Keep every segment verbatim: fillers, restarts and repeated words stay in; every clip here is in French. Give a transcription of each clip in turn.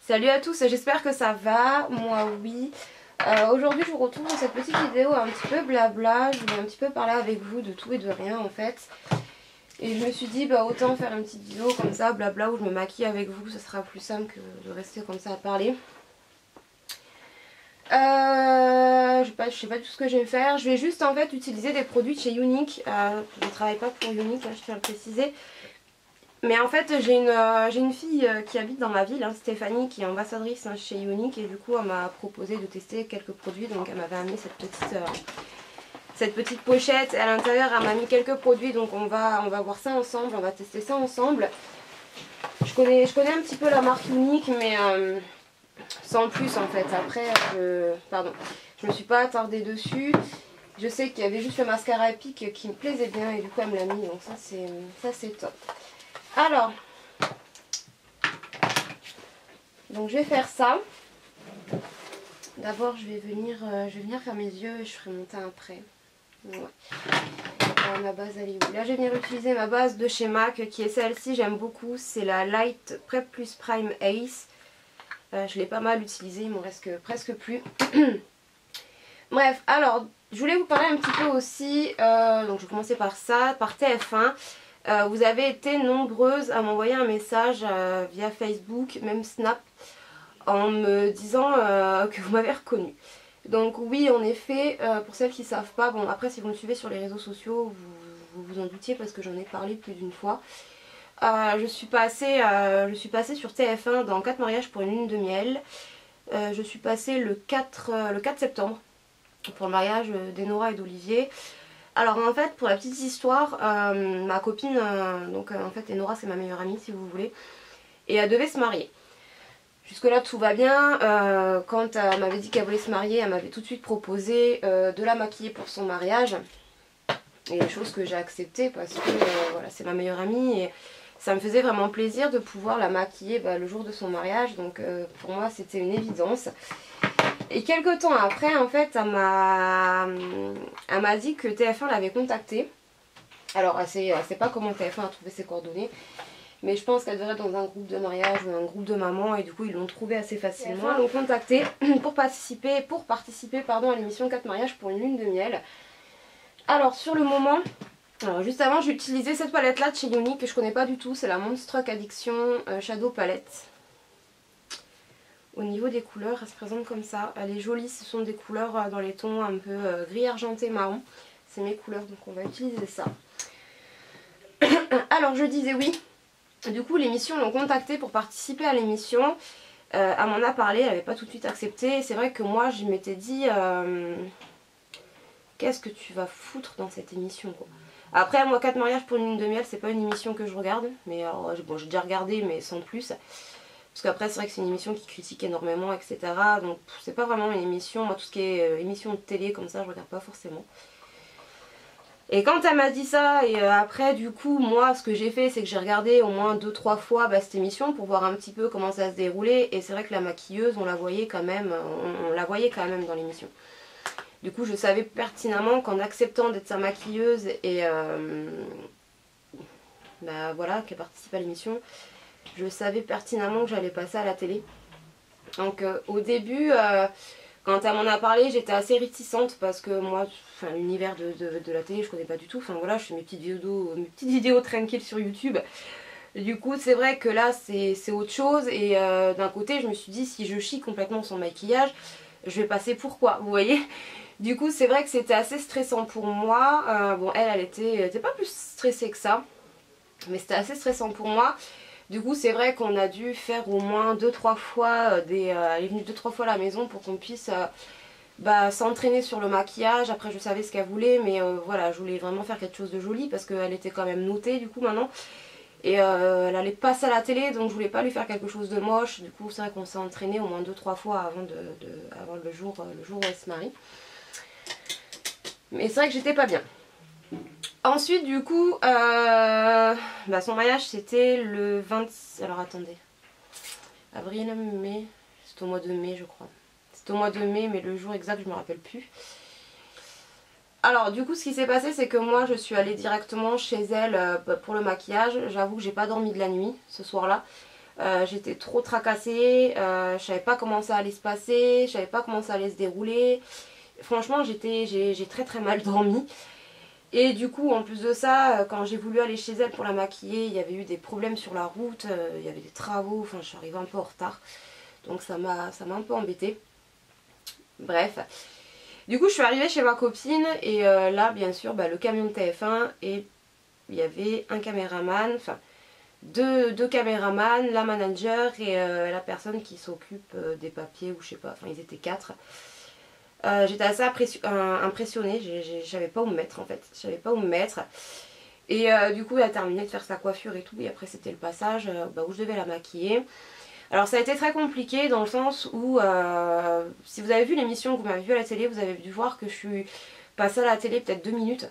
Salut à tous, j'espère que ça va, moi oui. Euh, Aujourd'hui je vous retrouve dans cette petite vidéo un petit peu blabla. Je voulais un petit peu parler avec vous de tout et de rien en fait. Et je me suis dit bah autant faire une petite vidéo comme ça blabla où je me maquille avec vous, ce sera plus simple que de rester comme ça à parler. Euh, je sais pas, je sais pas tout ce que je vais faire. Je vais juste en fait utiliser des produits de chez Younique. Euh, je ne travaille pas pour Younique, hein, je tiens à le préciser. Mais en fait j'ai une, euh, j'ai une fille euh, qui habite dans ma ville, hein, Stéphanie, qui est ambassadrice hein, chez Younique. Et du coup elle m'a proposé de tester quelques produits. Donc elle m'avait amené cette petite, euh, cette petite pochette. À l'intérieur elle m'a mis quelques produits. Donc on va, on va voir ça ensemble, on va tester ça ensemble. Je connais, je connais un petit peu la marque Younique mais euh, sans plus en fait. Après je, pardon, je me suis pas attardée dessus. Je sais qu'il y avait juste le mascara Epic qui me plaisait bien et du coup elle me l'a mis. Donc ça c'est, ça c'est top. Alors, donc je vais faire ça. D'abord je vais venir euh, je vais venir faire mes yeux et je ferai mon teint après. Ouais. Alors, ma base elle est où? Là je vais venir utiliser ma base de chez MAC qui est celle-ci, j'aime beaucoup. C'est la Light Prep Plus Prime Ace. Euh, je l'ai pas mal utilisée, il m'en reste que, presque plus. Bref, alors je voulais vous parler un petit peu aussi, euh, donc je vais commencer par ça, par T F un. Euh, vous avez été nombreuses à m'envoyer un message euh, via Facebook, même Snap, en me disant euh, que vous m'avez reconnue. Donc oui, en effet, euh, pour celles qui ne savent pas, bon après si vous me suivez sur les réseaux sociaux, vous vous, vous en doutiez parce que j'en ai parlé plus d'une fois. Euh, je, suis passée, euh, je suis passée sur T F un dans quatre mariages pour une lune de miel. Euh, je suis passée le quatre, euh, le quatre septembre pour le mariage d'Enora et d'Olivier. Alors en fait pour la petite histoire, euh, ma copine, euh, donc euh, en fait Enora c'est ma meilleure amie si vous voulez, et elle devait se marier. Jusque là tout va bien, euh, quand elle m'avait dit qu'elle voulait se marier, elle m'avait tout de suite proposé euh, de la maquiller pour son mariage. Et chose que j'ai acceptée parce que euh, voilà, c'est ma meilleure amie et ça me faisait vraiment plaisir de pouvoir la maquiller bah, le jour de son mariage. Donc euh, pour moi c'était une évidence. Et quelques temps après, en fait, elle m'a elle m'a dit que T F un l'avait contactée. Alors, elle ne sait pas comment T F un a trouvé ses coordonnées. Mais je pense qu'elle devrait être dans un groupe de mariage ou un groupe de mamans. Et du coup, ils l'ont trouvé assez facilement. Ils l'ont contactée pour participer, pour participer pardon, à l'émission quatre mariages pour une lune de miel. Alors, sur le moment, alors juste avant, j'ai utilisé cette palette-là de chez Younique que je connais pas du tout. C'est la Monstruck Addiction euh, Shadow Palette. Au niveau des couleurs, elle se présente comme ça. Elle est jolie, ce sont des couleurs dans les tons un peu euh, gris argenté marron. C'est mes couleurs, donc on va utiliser ça. Alors je disais oui. Du coup l'émission l'ont contactée pour participer à l'émission. Euh, elle m'en a parlé, elle n'avait pas tout de suite accepté. C'est vrai que moi je m'étais dit euh, qu'est-ce que tu vas foutre dans cette émission quoi. Après moi quatre mariages pour une lune de miel, c'est pas une émission que je regarde. Mais alors bon, j'ai déjà regardé mais sans plus. Parce qu'après c'est vrai que c'est une émission qui critique énormément et cetera. Donc c'est pas vraiment une émission, moi tout ce qui est euh, émission de télé comme ça je regarde pas forcément. Et quand elle m'a dit ça et euh, après du coup moi ce que j'ai fait c'est que j'ai regardé au moins deux trois fois bah, cette émission pour voir un petit peu comment ça se déroulait. Et c'est vrai que la maquilleuse on la voyait quand même, on, on la voyait quand même dans l'émission. Du coup je savais pertinemment qu'en acceptant d'être sa maquilleuse et euh, bah voilà qu'elle participe à l'émission, je savais pertinemment que j'allais passer à la télé. Donc euh, au début, euh, quand elle m'en a parlé, j'étais assez réticente parce que moi, l'univers de, de, de la télé, je connais pas du tout. Enfin voilà, je fais mes petites vidéos, mes petites vidéos tranquilles sur YouTube. Du coup, c'est vrai que là, c'est autre chose. Et euh, d'un côté, je me suis dit, si je chie complètement son maquillage, je vais passer pour quoi, vous voyez? Du coup, c'est vrai que c'était assez stressant pour moi. Euh, bon, elle, elle était, elle était pas plus stressée que ça. Mais c'était assez stressant pour moi. Du coup c'est vrai qu'on a dû faire au moins deux trois fois des, euh, elle est venue deux trois fois à la maison pour qu'on puisse euh, bah, s'entraîner sur le maquillage. Après je savais ce qu'elle voulait mais euh, voilà, je voulais vraiment faire quelque chose de joli parce qu'elle était quand même notée du coup maintenant. Et euh, elle allait passer à la télé donc je voulais pas lui faire quelque chose de moche. Du coup c'est vrai qu'on s'est entraîné au moins deux trois fois avant, de, de, avant le, jour, le jour où elle se marie. Mais c'est vrai que j'étais pas bien. Ensuite du coup euh, bah son mariage c'était le vingt... Alors attendez. Avril, mai... C'est au mois de mai je crois. C'est au mois de mai mais le jour exact je me rappelle plus. Alors du coup ce qui s'est passé c'est que moi je suis allée directement chez elle euh, pour le maquillage. J'avoue que j'ai pas dormi de la nuit ce soir là. Euh, J'étais trop tracassée, euh, je savais pas comment ça allait se passer, je savais pas comment ça allait se dérouler. Franchement, j'étais, j'ai très très mal dormi. Et du coup, en plus de ça, quand j'ai voulu aller chez elle pour la maquiller, il y avait eu des problèmes sur la route, euh, il y avait des travaux, enfin je suis arrivée un peu en retard. Donc ça m'a ça m'a un peu embêtée. Bref. Du coup, je suis arrivée chez ma copine et euh, là, bien sûr, bah, le camion de T F un et il y avait un caméraman, enfin deux, deux caméramans, la manager et euh, la personne qui s'occupe euh, des papiers ou je sais pas, enfin ils étaient quatre. Euh, J'étais assez impressionnée, je savais pas où me mettre en fait, je savais pas où me mettre. Et euh, du coup elle a terminé de faire sa coiffure et tout, et après c'était le passage euh, bah, où je devais la maquiller. Alors ça a été très compliqué dans le sens où, euh, si vous avez vu l'émission que vous m'avez vu à la télé, vous avez dû voir que je suis passée à la télé peut-être deux minutes,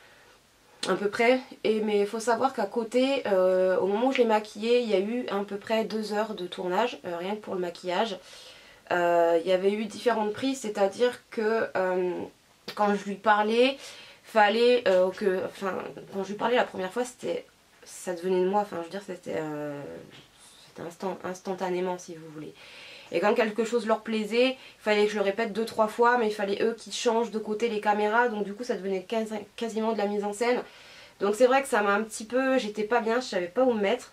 à peu près. Et, mais il faut savoir qu'à côté, euh, au moment où je l'ai maquillée, il y a eu à peu près deux heures de tournage, euh, rien que pour le maquillage. Euh, il y avait eu différentes prises, c'est-à-dire que euh, quand je lui parlais, fallait euh, que, enfin, quand je lui parlais la première fois, c'était, ça devenait de moi, enfin, je veux dire, c'était, euh, c'était instant, instantanément, si vous voulez. Et quand quelque chose leur plaisait, il fallait que je le répète deux trois fois, mais il fallait eux qui changent de côté les caméras, donc du coup, ça devenait quasi, quasiment de la mise en scène. Donc c'est vrai que ça m'a un petit peu, j'étais pas bien, je savais pas où me mettre.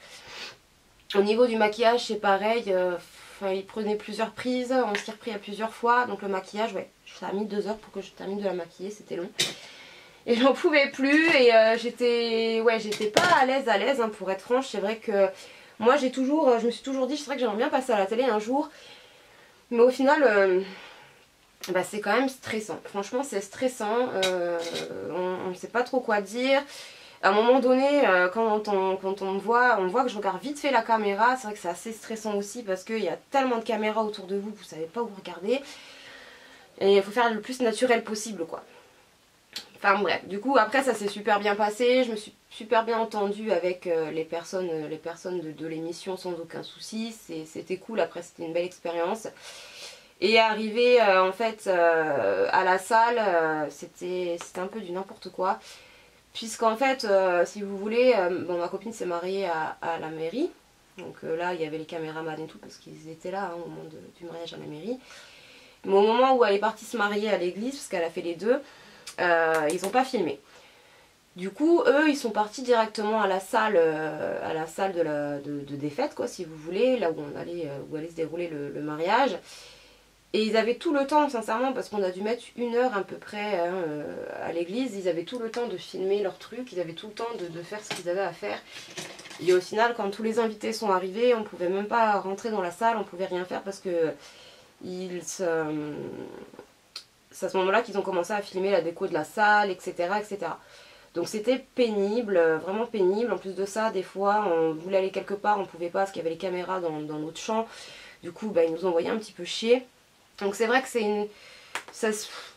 Au niveau du maquillage, c'est pareil. Euh, Enfin, il prenait plusieurs prises, on s'y repris à plusieurs fois. Donc le maquillage, ouais, ça a mis deux heures pour que je termine de la maquiller, c'était long. Et j'en pouvais plus et euh, j'étais ouais, j'étais pas à l'aise à l'aise hein, pour être franche. C'est vrai que moi j'ai toujours, je me suis toujours dit, c'est vrai que j'aimerais bien passer à la télé un jour. Mais au final, euh, bah, c'est quand même stressant. Franchement c'est stressant, euh, on ne sait pas trop quoi dire. À un moment donné, euh, quand, on, quand on me voit, on voit que je regarde vite fait la caméra. C'est vrai que c'est assez stressant aussi parce qu'il y a tellement de caméras autour de vous que vous savez pas où regarder. Et il faut faire le plus naturel possible quoi. Enfin bref, du coup après ça s'est super bien passé. Je me suis super bien entendue avec euh, les personnes, euh, les personnes de, de l'émission sans aucun souci. C'était cool, après c'était une belle expérience. Et arrivé euh, en fait euh, à la salle, euh, c'était un peu du n'importe quoi. Puisqu'en fait, euh, si vous voulez, euh, bon, ma copine s'est mariée à, à la mairie. Donc euh, là, il y avait les caméramans et tout, parce qu'ils étaient là hein, au moment de, du mariage à la mairie. Mais au moment où elle est partie se marier à l'église, parce qu'elle a fait les deux, euh, ils n'ont pas filmé. Du coup, eux, ils sont partis directement à la salle, euh, à la salle de, la, de, de défaite, quoi, si vous voulez, là où, on allait, euh, où allait se dérouler le, le mariage. Et ils avaient tout le temps, sincèrement, parce qu'on a dû mettre une heure à peu près hein, euh, à l'église. Ils avaient tout le temps de filmer leurs trucs, ils avaient tout le temps de, de faire ce qu'ils avaient à faire. Et au final, quand tous les invités sont arrivés, on ne pouvait même pas rentrer dans la salle, on ne pouvait rien faire parce que ils, euh, c'est à ce moment-là qu'ils ont commencé à filmer la déco de la salle, et cetera et cetera. Donc c'était pénible, vraiment pénible. En plus de ça, des fois, on voulait aller quelque part, on ne pouvait pas parce qu'il y avait les caméras dans, dans notre champ. Du coup, bah, ils nous envoyaient un petit peu chier. Donc c'est vrai que c'est une... Ça,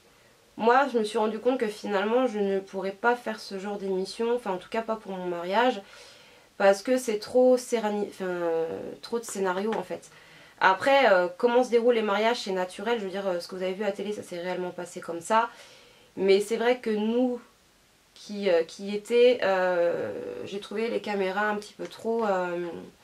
moi je me suis rendu compte que finalement je ne pourrais pas faire ce genre d'émission, enfin en tout cas pas pour mon mariage, parce que c'est trop, sérani... enfin, euh, trop de scénarios en fait. Après, euh, comment se déroulent les mariages, c'est naturel, je veux dire, euh, ce que vous avez vu à la télé, ça s'est réellement passé comme ça. Mais c'est vrai que nous, qui, euh, qui étaient, euh, j'ai trouvé les caméras un petit peu trop... Euh,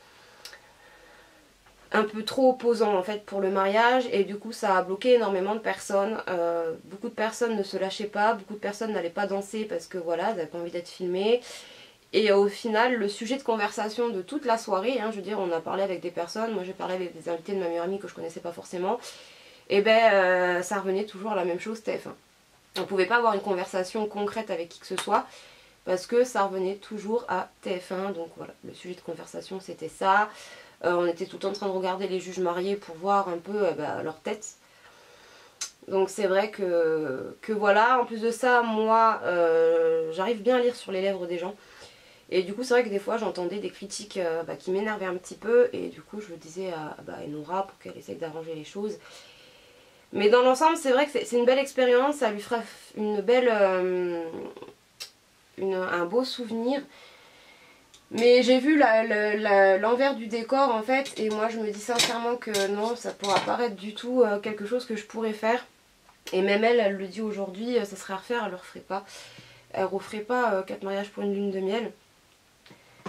un peu trop opposant en fait pour le mariage et du coup ça a bloqué énormément de personnes. Euh, beaucoup de personnes ne se lâchaient pas, beaucoup de personnes n'allaient pas danser parce que voilà, elles n'avaient pas envie d'être filmées. Et au final, le sujet de conversation de toute la soirée, hein, je veux dire, on a parlé avec des personnes, moi j'ai parlé avec des invités de ma meilleure amie que je connaissais pas forcément, et ben euh, ça revenait toujours à la même chose, T F un. On pouvait pas avoir une conversation concrète avec qui que ce soit parce que ça revenait toujours à T F un, donc voilà, le sujet de conversation c'était ça. Euh, on était tout le temps en train de regarder les juges mariés pour voir un peu euh, bah, leur tête. Donc c'est vrai que, que voilà, en plus de ça, moi, euh, j'arrive bien à lire sur les lèvres des gens. Et du coup, c'est vrai que des fois, j'entendais des critiques euh, bah, qui m'énervaient un petit peu. Et du coup, je le disais à, bah, à Enora pour qu'elle essaye d'arranger les choses. Mais dans l'ensemble, c'est vrai que c'est une belle expérience. Ça lui fera une belle, euh, une, un beau souvenir. Mais j'ai vu l'envers du décor en fait et moi je me dis sincèrement que non, ça pourra pas être du tout euh, quelque chose que je pourrais faire. Et même elle, elle le dit aujourd'hui, euh, ça serait à refaire, elle le referait pas. Elle referait pas euh, quatre mariages pour une lune de miel.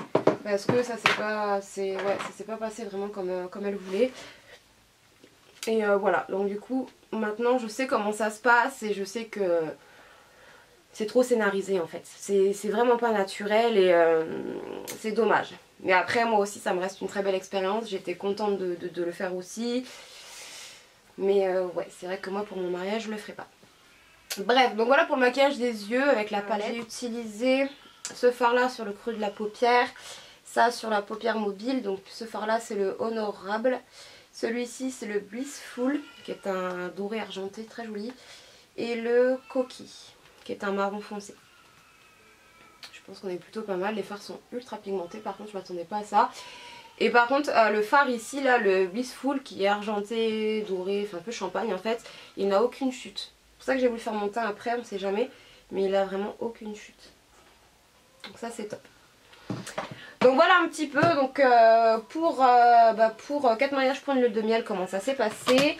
parce que ça s'est pas, c'est, ouais, ça s'est pas passé vraiment comme, euh, comme elle voulait. Et euh, voilà, donc du coup maintenant je sais comment ça se passe et je sais que c'est trop scénarisé en fait. C'est vraiment pas naturel et euh, c'est dommage. Mais après moi aussi ça me reste une très belle expérience, j'étais contente de, de, de le faire aussi. Mais euh, ouais, c'est vrai que moi pour mon mariage je le ferai pas. Bref, donc voilà pour le maquillage des yeux avec la palette. J'ai utilisé ce fard là sur le creux de la paupière, ça sur la paupière mobile. Donc ce fard là c'est le Honorable, celui-ci c'est le Blissful qui est un doré argenté très joli, et le Coquille qui est un marron foncé. Je pense qu'on est plutôt pas mal, les fards sont ultra pigmentés, par contre je m'attendais pas à ça. Et par contre euh, le fard ici là, le Blissful qui est argenté, doré, enfin un peu champagne en fait, il n'a aucune chute. C'est pour ça que j'ai voulu faire mon teint après, on sait jamais, mais il a vraiment aucune chute. Donc ça c'est top. Donc voilà un petit peu, donc euh, pour, euh, bah, pour quatre mariages pour une lune de miel, comment ça s'est passé.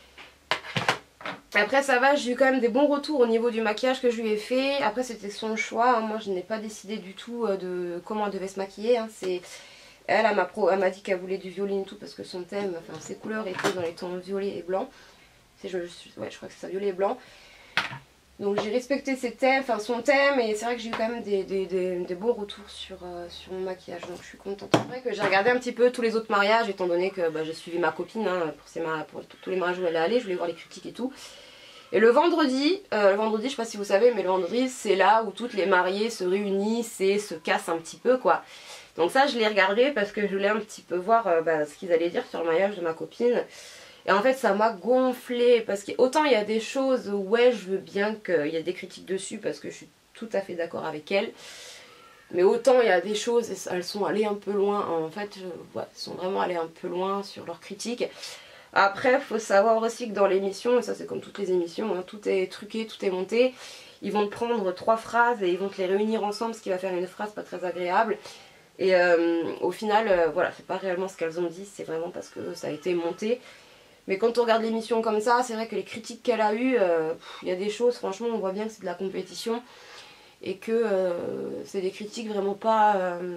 Après ça va, j'ai eu quand même des bons retours au niveau du maquillage que je lui ai fait. Après c'était son choix, hein. Moi je n'ai pas décidé du tout de comment elle devait se maquiller, hein. C'est... Elle, elle m'a dit qu'elle voulait du violet et tout parce que son thème, enfin ses couleurs étaient dans les tons violet et blanc. Je, je, ouais, je crois que c'est ça, violet et blanc. Donc j'ai respecté ses thèmes, enfin son thème, et c'est vrai que j'ai eu quand même des, des, des, des bons retours sur, euh, sur mon maquillage, donc je suis contente. C'est vrai que j'ai regardé un petit peu tous les autres mariages, étant donné que bah, j'ai suivi ma copine, hein, pour, ses mar... pour tous les mariages où elle est allée, je voulais voir les critiques et tout. Et le vendredi, euh, le vendredi, je sais pas si vous savez, mais le vendredi c'est là où toutes les mariées se réunissent et se cassent un petit peu quoi. Donc ça je l'ai regardé parce que je voulais un petit peu voir euh, bah, ce qu'ils allaient dire sur le mariage de ma copine. Et en fait ça m'a gonflé parce qu'autant il y a des choses où ouais je veux bien qu'il y ait des critiques dessus parce que je suis tout à fait d'accord avec elle. Mais autant il y a des choses, elles sont allées un peu loin, en fait euh, ouais, elles sont vraiment allées un peu loin sur leurs critiques. Après il faut savoir aussi que dans l'émission, et ça c'est comme toutes les émissions, hein, tout est truqué, tout est monté. Ils vont te prendre trois phrases et ils vont te les réunir ensemble, ce qui va faire une phrase pas très agréable. Et euh, au final, euh, voilà, c'est pas réellement ce qu'elles ont dit, c'est vraiment parce que ça a été monté. Mais quand on regarde l'émission comme ça, c'est vrai que les critiques qu'elle a eues, euh, il y a des choses, franchement, on voit bien que c'est de la compétition. Et que euh, c'est des critiques vraiment pas... Euh,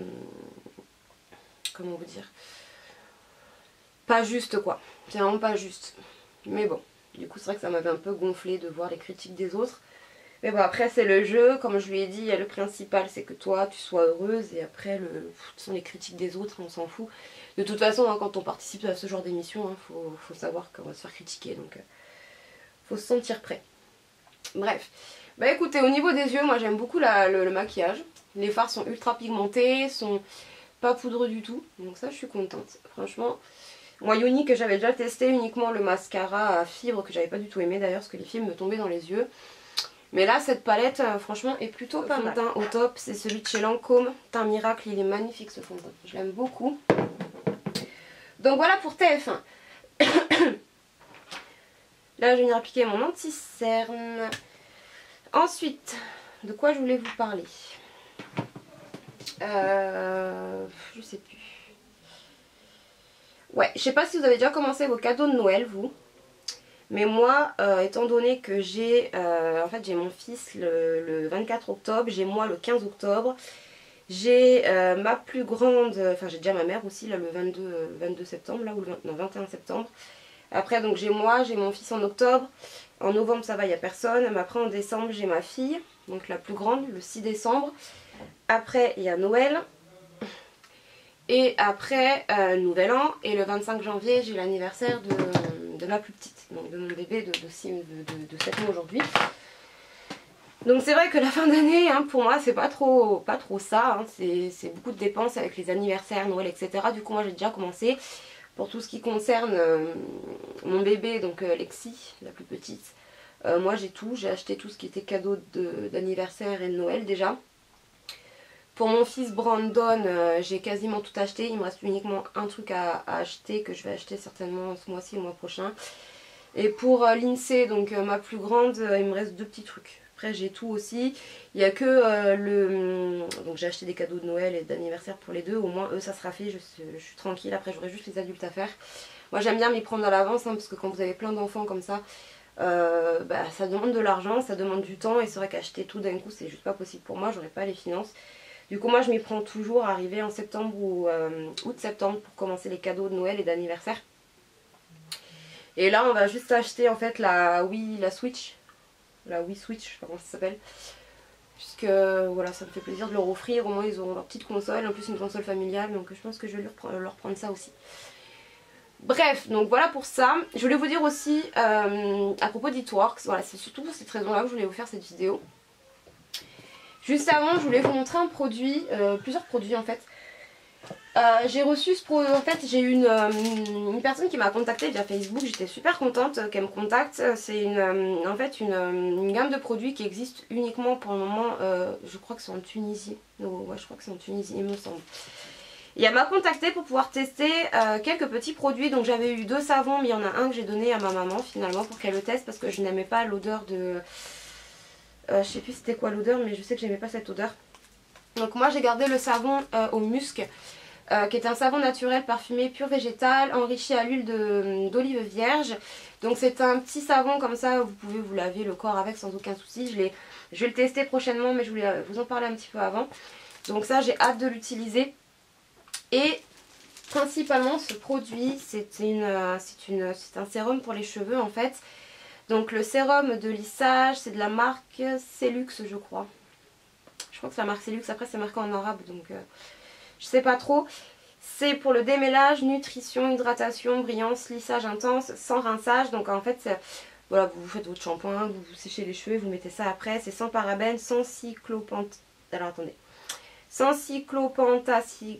comment vous dire, pas juste quoi. C'est vraiment pas juste. Mais bon, du coup c'est vrai que ça m'avait un peu gonflé de voir les critiques des autres. Mais bon, après c'est le jeu, comme je lui ai dit, le principal c'est que toi tu sois heureuse, et après le, ce sont les critiques des autres, on s'en fout. De toute façon, hein, quand on participe à ce genre d'émission, il hein, faut, faut savoir qu'on va se faire critiquer, donc euh, faut se sentir prêt. Bref, bah écoutez, au niveau des yeux, moi j'aime beaucoup la, le, le maquillage. Les fards sont ultra pigmentés, sont pas poudreux du tout, donc ça je suis contente, franchement. Moi Yoni que j'avais déjà testé uniquement le mascara à fibres que j'avais pas du tout aimé d'ailleurs parce que les fibres me tombaient dans les yeux. Mais là cette palette euh, franchement est plutôt pas mal. Le fond de teint au top c'est celui de chez Lancôme, Teint Miracle, il est magnifique ce fond de teint, je l'aime beaucoup. Donc voilà pour T F un. Là je vais venir appliquer mon anti-cerne. Ensuite, de quoi je voulais vous parler, euh, je sais plus. Ouais, je sais pas si vous avez déjà commencé vos cadeaux de Noël vous. Mais moi, euh, étant donné que j'ai euh, en fait j'ai mon fils le, le vingt-quatre octobre, j'ai moi le quinze octobre, j'ai euh, ma plus grande, enfin j'ai déjà ma mère aussi là le vingt-deux, vingt-deux septembre là, ou le vingt, non, vingt et un septembre. Après donc j'ai moi, j'ai mon fils en octobre, en novembre ça va, il n'y a personne, mais après en décembre j'ai ma fille, donc la plus grande, le six décembre. Après il y a Noël. Et après, euh, Nouvel An, et le vingt-cinq janvier, j'ai l'anniversaire de, de ma plus petite, donc de mon bébé de, de, de, de, de sept mois aujourd'hui. Donc c'est vrai que la fin d'année, hein, pour moi, c'est pas trop, pas trop ça, hein, c'est beaucoup de dépenses avec les anniversaires, Noël, et cetera. Du coup, moi j'ai déjà commencé pour tout ce qui concerne euh, mon bébé, donc euh, Lexi, la plus petite. Euh, moi j'ai tout, j'ai acheté tout ce qui était cadeau d'anniversaire et de Noël déjà. Pour mon fils Brandon, euh, j'ai quasiment tout acheté. Il me reste uniquement un truc à, à acheter que je vais acheter certainement ce mois-ci ou le mois prochain. Et pour euh, Lindsay, donc euh, ma plus grande, euh, il me reste deux petits trucs. Après j'ai tout aussi. Il n'y a que euh, le... Donc j'ai acheté des cadeaux de Noël et d'anniversaire pour les deux. Au moins eux ça sera fait, je, je suis tranquille. Après j'aurai juste les adultes à faire. Moi j'aime bien m'y prendre à l'avance hein, parce que quand vous avez plein d'enfants comme ça, euh, bah, ça demande de l'argent, ça demande du temps. Et c'est vrai qu'acheter tout d'un coup c'est juste pas possible pour moi, j'aurais pas les finances. Du coup moi je m'y prends toujours, arrivé en septembre ou euh, août-septembre pour commencer les cadeaux de Noël et d'anniversaire. Et là on va juste acheter en fait la Wii, la Switch, la Wii Switch, je sais pas comment ça s'appelle. Puisque voilà, ça me fait plaisir de leur offrir, au moins ils auront leur petite console, en plus une console familiale, donc je pense que je vais leur, leur prendre ça aussi. Bref, donc voilà pour ça. Je voulais vous dire aussi euh, à propos d'Itworks, voilà, c'est surtout pour cette raison là que je voulais vous faire cette vidéo. Juste avant, je voulais vous montrer un produit, euh, plusieurs produits en fait. Euh, j'ai reçu ce produit, en fait j'ai une, euh, une personne qui m'a contacté via Facebook, j'étais super contente qu'elle me contacte. C'est une, euh, en fait une, une gamme de produits qui existe uniquement pour le moment, euh, je crois que c'est en Tunisie, oh, ouais je crois que c'est en Tunisie il me semble. Et elle m'a contacté pour pouvoir tester euh, quelques petits produits, donc j'avais eu deux savons mais il y en a un que j'ai donné à ma maman finalement pour qu'elle le teste parce que je n'aimais pas l'odeur de... Euh, je sais plus c'était quoi l'odeur mais je sais que j'aimais pas cette odeur. Donc moi j'ai gardé le savon euh, au musc. Euh, qui est un savon naturel parfumé pur végétal enrichi à l'huile d'olive vierge. Donc c'est un petit savon comme ça, vous pouvez vous laver le corps avec sans aucun souci. Je, je vais le tester prochainement mais je voulais vous en parler un petit peu avant. Donc ça j'ai hâte de l'utiliser. Et principalement ce produit c'est une, c'est une, c'est un sérum pour les cheveux en fait. Donc le sérum de lissage c'est de la marque Celux je crois. Je crois que c'est la marque Celux, après c'est marqué en arabe donc... Euh, je sais pas trop. C'est pour le démêlage, nutrition, hydratation, brillance, lissage intense, sans rinçage. Donc en fait, voilà, vous faites votre shampoing, vous, vous séchez les cheveux, vous mettez ça après. C'est sans parabènes, sans cyclopent... Alors attendez. Sans cyclopentasiloxane,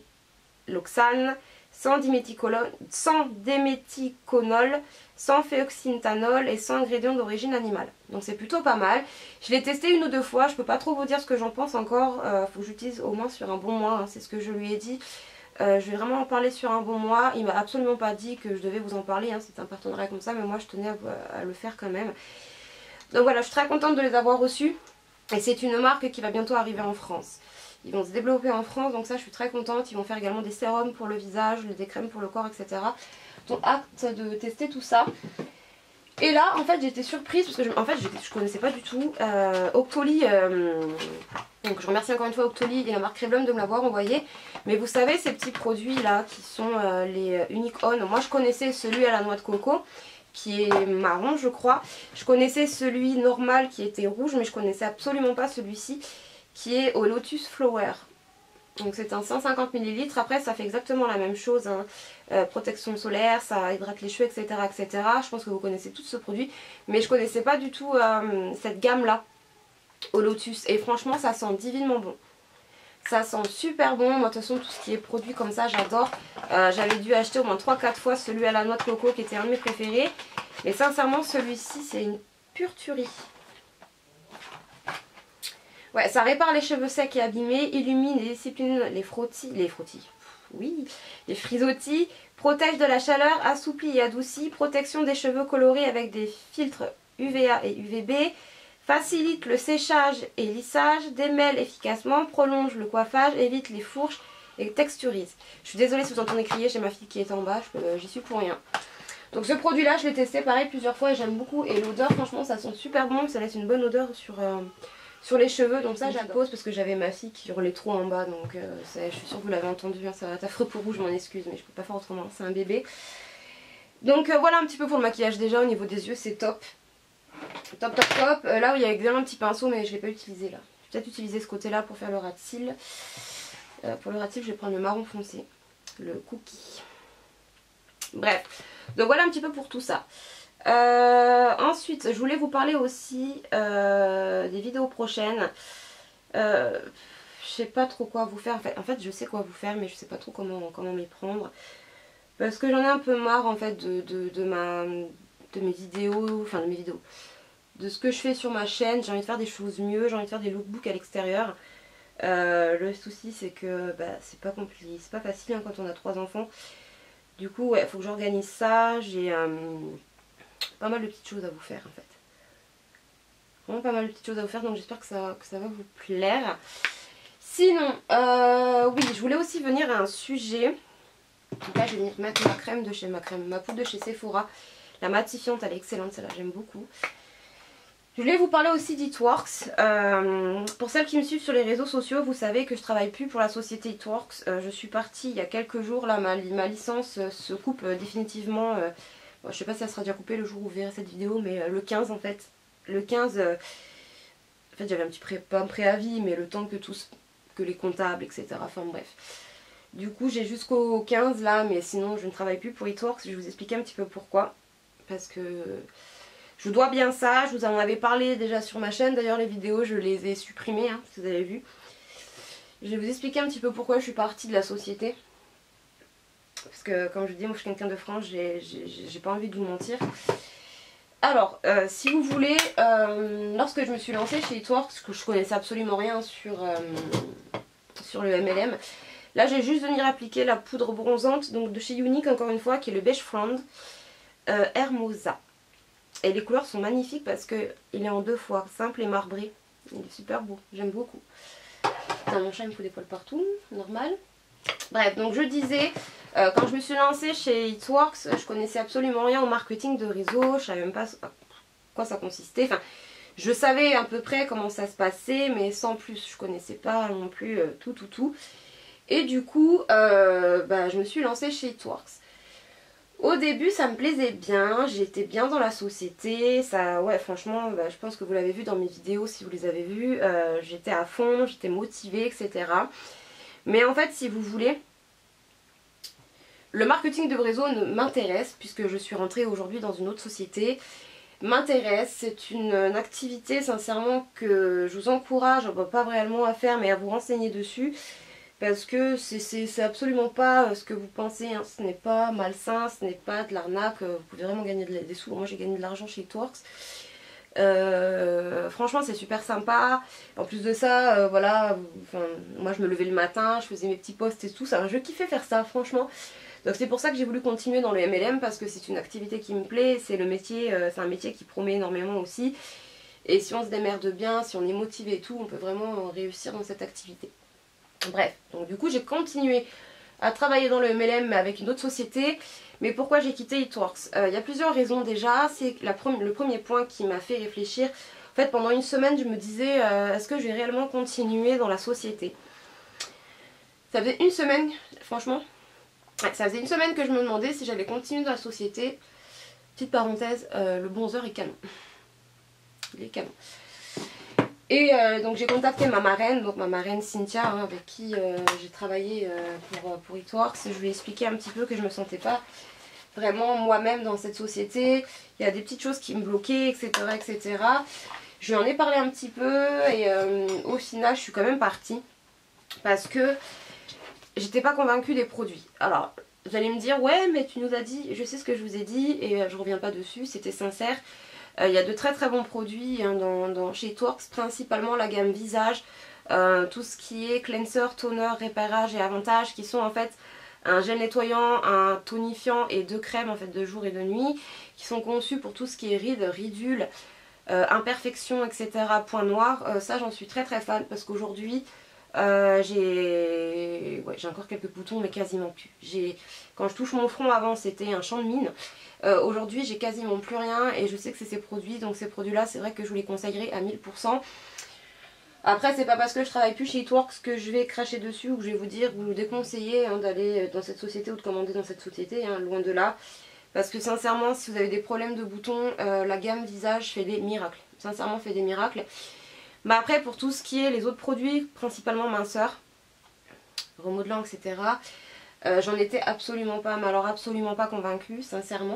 sans diméthicolone, sans déméthiconol, sans féoxynthanol et sans ingrédients d'origine animale. Donc c'est plutôt pas mal. Je l'ai testé une ou deux fois, je peux pas trop vous dire ce que j'en pense encore. Euh, faut que j'utilise au moins sur un bon mois, hein, c'est ce que je lui ai dit. Euh, je vais vraiment en parler sur un bon mois. Il m'a absolument pas dit que je devais vous en parler, hein, c'est un partenariat comme ça, mais moi je tenais à, à le faire quand même. Donc voilà, je suis très contente de les avoir reçus. Et c'est une marque qui va bientôt arriver en France. Ils vont se développer en France, donc ça je suis très contente. Ils vont faire également des sérums pour le visage, des crèmes pour le corps, et cetera. Donc hâte de tester tout ça. Et là en fait j'étais surprise parce que je, en fait, je ne connaissais pas du tout euh, Octoly. Euh, donc je remercie encore une fois Octoly et la marque Revlon de me l'avoir envoyé. Mais vous savez ces petits produits là qui sont euh, les Unique On. Moi je connaissais celui à la noix de coco qui est marron je crois. Je connaissais celui normal qui était rouge mais je connaissais absolument pas celui-ci qui est au Lotus Flower. Donc c'est un cent cinquante millilitres, après ça fait exactement la même chose, hein. euh, protection solaire, ça hydrate les cheveux, etc, et cetera. Je pense que vous connaissez tout ce produit, mais je connaissais pas du tout euh, cette gamme là au Lotus. Et franchement ça sent divinement bon. Ça sent super bon, moi de toute façon tout ce qui est produit comme ça j'adore. Euh, J'avais dû acheter au moins trois quatre fois celui à la noix de coco qui était un de mes préférés. Mais sincèrement celui-ci c'est une pure tuerie. Ouais, ça répare les cheveux secs et abîmés, illumine et discipline les frottis, les frottis, oui, les frisottis, protège de la chaleur, assouplit et adoucit, protection des cheveux colorés avec des filtres U V A et U V B, facilite le séchage et lissage, démêle efficacement, prolonge le coiffage, évite les fourches et texturise. Je suis désolée si vous entendez crier, j'ai ma fille qui est en bas, j'y suis pour rien. Donc ce produit là je l'ai testé pareil plusieurs fois et j'aime beaucoup et l'odeur franchement ça sent super bon, ça laisse une bonne odeur sur... Euh, sur les cheveux, donc ça j'adore parce que j'avais ma fille qui hurlait trop en bas, donc euh, je suis sûre que vous l'avez entendu, hein, ça va être affreux pour vous, je m'en excuse mais je peux pas faire autrement, c'est un bébé. Donc euh, voilà un petit peu pour le maquillage déjà, au niveau des yeux c'est top. Top top top, euh, là où il y avait bien un petit pinceau mais je l'ai pas utilisé là. Je vais peut-être utiliser ce côté là pour faire le ras de cils. Euh, pour le ras de cils je vais prendre le marron foncé, le cookie. Bref, donc voilà un petit peu pour tout ça. Euh, ensuite je voulais vous parler aussi euh, des vidéos prochaines. euh, je sais pas trop quoi vous faire en fait. En fait je sais quoi vous faire mais je sais pas trop comment, comment m'y prendre parce que j'en ai un peu marre en fait de, de, de, ma, de mes vidéos, enfin de mes vidéos, de ce que je fais sur ma chaîne. J'ai envie de faire des choses mieux, j'ai envie de faire des lookbooks à l'extérieur. euh, le souci c'est que bah, c'est pas compliqué, c'est pas facile hein, quand on a trois enfants. Du coup ouais, faut que j'organise ça. J'ai euh, pas mal de petites choses à vous faire en fait. Vraiment pas mal de petites choses à vous faire, donc j'espère que ça, que ça va vous plaire. Sinon, euh, oui, je voulais aussi venir à un sujet. Donc là je vais venir mettre ma crème de chez ma crème, ma poudre de chez Sephora. La matifiante, elle est excellente, celle-là j'aime beaucoup. Je voulais vous parler aussi d'Itworks. Euh, pour celles qui me suivent sur les réseaux sociaux, vous savez que je travaille plus pour la société Itworks. Euh, je suis partie il y a quelques jours, là ma, ma licence euh, se coupe euh, définitivement. Euh, bon, je sais pas si elle sera déjà coupée le jour où vous verrez cette vidéo, mais euh, le quinze en fait. Le quinze, euh, en fait j'avais un petit pré, pas un préavis, mais le temps que tous, que les comptables, et cetera. Enfin bref. Du coup j'ai jusqu'au quinze là, mais sinon je ne travaille plus pour Itworks. Je vais vous expliquer un petit peu pourquoi. Parce que... je vous dois bien ça, je vous en avais parlé déjà sur ma chaîne, d'ailleurs les vidéos je les ai supprimées, hein, si vous avez vu. Je vais vous expliquer un petit peu pourquoi je suis partie de la société. Parce que comme je dis, moi je suis quelqu'un de franc, j'ai pas envie de vous mentir. Alors, euh, si vous voulez, euh, lorsque je me suis lancée chez Itworks, que je connaissais absolument rien sur, euh, sur le M L M, là j'ai juste venir appliquer la poudre bronzante, donc de chez Unique encore une fois, qui est le Beige Frond euh, Hermosa. Et les couleurs sont magnifiques parce qu'il est en deux fois, simple et marbré. Il est super beau, j'aime beaucoup. Putain, mon chat il me fout des poils partout, normal. Bref, donc je disais, euh, quand je me suis lancée chez Itworks, je connaissais absolument rien au marketing de réseau, je savais même pas quoi ça consistait. Enfin, je savais à peu près comment ça se passait, mais sans plus, je connaissais pas non plus euh, tout, tout, tout. Et du coup, euh, bah, je me suis lancée chez Itworks. Au début ça me plaisait bien, j'étais bien dans la société, ça, ouais franchement bah, je pense que vous l'avez vu dans mes vidéos si vous les avez vues, euh, j'étais à fond, j'étais motivée, et cetera. Mais en fait si vous voulez, le marketing de réseau m'intéresse puisque je suis rentrée aujourd'hui dans une autre société, m'intéresse, c'est une, une activité sincèrement que je vous encourage, pas réellement à faire mais à vous renseigner dessus. Parce que c'est absolument pas ce que vous pensez, hein. Ce n'est pas malsain, ce n'est pas de l'arnaque, vous pouvez vraiment gagner de, des sous. Moi j'ai gagné de l'argent chez Itworks. Euh, franchement c'est super sympa. En plus de ça, euh, voilà, enfin, moi je me levais le matin, je faisais mes petits posts et tout, ça, je kiffais faire ça franchement. Donc c'est pour ça que j'ai voulu continuer dans le M L M parce que c'est une activité qui me plaît, c'est le métier, euh, c'est un métier qui promet énormément aussi. Et si on se démerde bien, si on est motivé et tout, on peut vraiment réussir dans cette activité. Bref, donc du coup j'ai continué à travailler dans le M L M mais avec une autre société. Mais pourquoi j'ai quitté Itworks? Il euh, y a plusieurs raisons déjà. C'est le premier point qui m'a fait réfléchir. En fait pendant une semaine je me disais euh, est-ce que je vais réellement continuer dans la société? Ça faisait une semaine, franchement, ça faisait une semaine que je me demandais si j'allais continuer dans la société. Petite parenthèse, euh, le bronzer est canon. Il est canon. Et euh, donc j'ai contacté ma marraine, donc ma marraine Cynthia, hein, avec qui euh, j'ai travaillé euh, pour, pour Itworks. Je lui ai expliqué un petit peu que je me sentais pas vraiment moi-même dans cette société. Il y a des petites choses qui me bloquaient, et cetera et cetera. Je lui en ai parlé un petit peu et euh, au final je suis quand même partie. Parce que j'étais pas convaincue des produits. Alors vous allez me dire ouais mais tu nous as dit, je sais ce que je vous ai dit et euh, je reviens pas dessus, c'était sincère. Il euh, y a de très très bons produits hein, dans, dans, chez Itworks, principalement la gamme visage, euh, tout ce qui est cleanser, toner, repérage et avantage qui sont en fait un gel nettoyant, un tonifiant et deux crèmes en fait de jour et de nuit qui sont conçus pour tout ce qui est rides, ridules, euh, imperfections, et cetera. Point noir, euh, ça j'en suis très très fan parce qu'aujourd'hui euh, j'ai ouais, j'ai encore quelques boutons mais quasiment plus. Quand je touche mon front avant c'était un champ de mine. Euh, Aujourd'hui j'ai quasiment plus rien et je sais que c'est ces produits, donc ces produits là c'est vrai que je vous les conseillerais à mille pour cent. Après c'est pas parce que je travaille plus chez Itworks que je vais cracher dessus ou que je vais vous dire, vous déconseiller hein, d'aller dans cette société ou de commander dans cette société, hein, loin de là. Parce que sincèrement si vous avez des problèmes de boutons, euh, la gamme visage fait des miracles, sincèrement fait des miracles. Mais après pour tout ce qui est les autres produits, principalement minceur, remodelant et cetera. Euh, J'en étais absolument pas, mais alors absolument pas convaincue, sincèrement.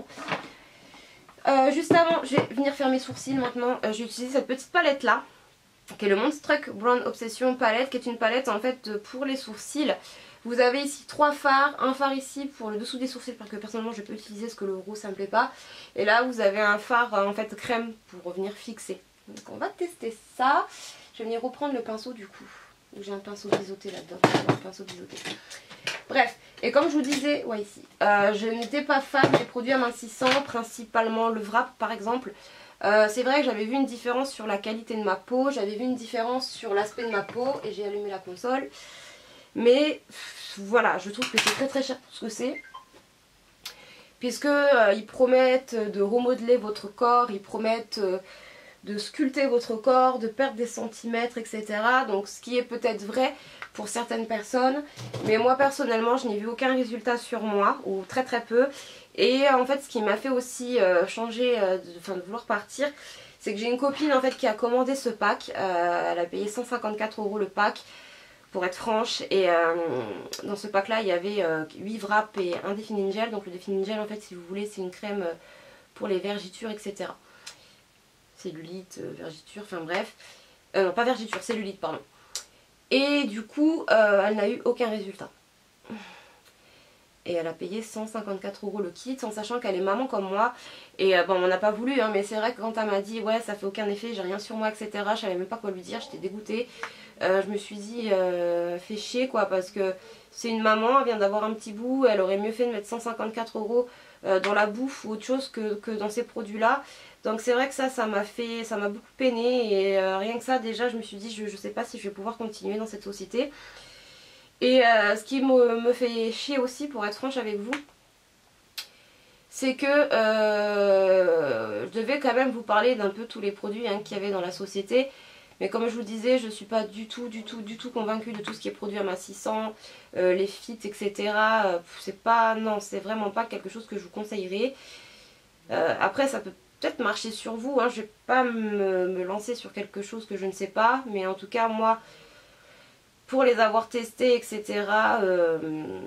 Euh, juste avant, je vais venir faire mes sourcils maintenant. Euh, j'ai utilisé cette petite palette là, qui est le Monstruck Brown Obsession palette, qui est une palette en fait pour les sourcils. Vous avez ici trois fards, un fard ici pour le dessous des sourcils parce que personnellement je peux utiliser parce que le rose ça me plaît pas. Et là vous avez un fard en fait crème pour venir fixer. Donc on va tester ça. Je vais venir reprendre le pinceau du coup. J'ai un pinceau biseauté là-dedans. Un pinceau biseauté. Bref, et comme je vous disais, ouais ici, euh, je n'étais pas fan des produits amincissants, principalement le Wrap par exemple. Euh, c'est vrai que j'avais vu une différence sur la qualité de ma peau, j'avais vu une différence sur l'aspect de ma peau et j'ai allumé la console. Mais voilà, je trouve que c'est très très cher pour ce que c'est. Puisque euh, ils promettent de remodeler votre corps, ils promettent euh, de sculpter votre corps, de perdre des centimètres, et cetera. Donc ce qui est peut-être vrai pour certaines personnes, mais moi personnellement je n'ai vu aucun résultat sur moi, ou très très peu. Et en fait ce qui m'a fait aussi euh, changer, euh, de, enfin, de vouloir partir, c'est que j'ai une copine en fait qui a commandé ce pack, euh, elle a payé cent cinquante-quatre euros le pack, pour être franche, et euh, dans ce pack là il y avait euh, huit wraps et un défini gel. Donc le défini gel en fait si vous voulez c'est une crème pour les vergitures, et cetera. Cellulite, euh, vergiture, enfin bref, euh, non pas vergiture, cellulite pardon. Et du coup euh, elle n'a eu aucun résultat. Et elle a payé cent cinquante-quatre euros le kit, en sachant qu'elle est maman comme moi. Et euh, bon, on n'a pas voulu, hein, mais c'est vrai que quand elle m'a dit ouais ça fait aucun effet, j'ai rien sur moi, et cetera. Je savais même pas quoi lui dire, j'étais dégoûtée. Euh, je me suis dit euh, fait chier quoi, parce que c'est une maman, elle vient d'avoir un petit bout, elle aurait mieux fait de mettre cent cinquante-quatre euros euh, dans la bouffe ou autre chose que, que dans ces produits là. Donc c'est vrai que ça, ça m'a fait, ça m'a beaucoup peiné, et euh, rien que ça déjà je me suis dit je, je sais pas si je vais pouvoir continuer dans cette société. Et euh, ce qui me, me fait chier aussi, pour être franche avec vous, c'est que euh, je devais quand même vous parler d'un peu tous les produits hein, qu'il y avait dans la société. Mais comme je vous disais, je ne suis pas du tout, du tout, du tout convaincue de tout ce qui est produit amincissant, euh, les fits, et cetera. Euh, c'est pas, non, c'est vraiment pas quelque chose que je vous conseillerais. Euh, après, ça peut peut-être marcher sur vous. Hein. Je vais pas me, me lancer sur quelque chose que je ne sais pas. Mais en tout cas, moi, pour les avoir testés, et cetera. Euh,